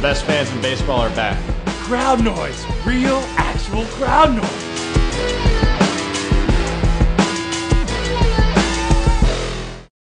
best fans in baseball are back. Crowd noise. Real, actual crowd noise.